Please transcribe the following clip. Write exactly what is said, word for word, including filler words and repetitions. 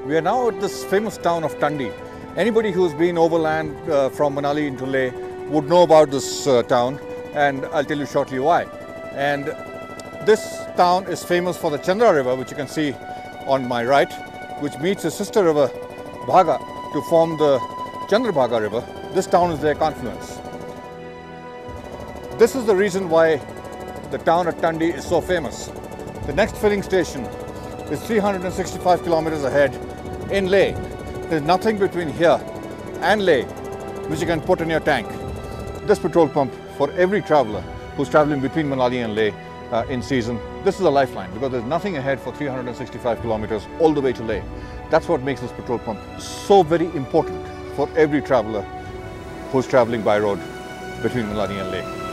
We are now at this famous town of Tandi. Anybody who's been overland uh, from Manali into Leh would know about this uh, town, and I'll tell you shortly why. And this town is famous for the Chandra River, which you can see on my right, which meets the sister river Bhaga to form the Chandrabhaga River. This town is their confluence. This is the reason why the town of Tandi is so famous. The next filling station is three hundred sixty-five kilometers ahead in Leh. There's nothing between here and Leh which you can put in your tank. This petrol pump, for every traveler who's traveling between Manali and Leh uh, in season, this is a lifeline because there's nothing ahead for three hundred sixty-five kilometers all the way to Leh. That's what makes this petrol pump so very important for every traveler who's traveling by road between Manali and Leh.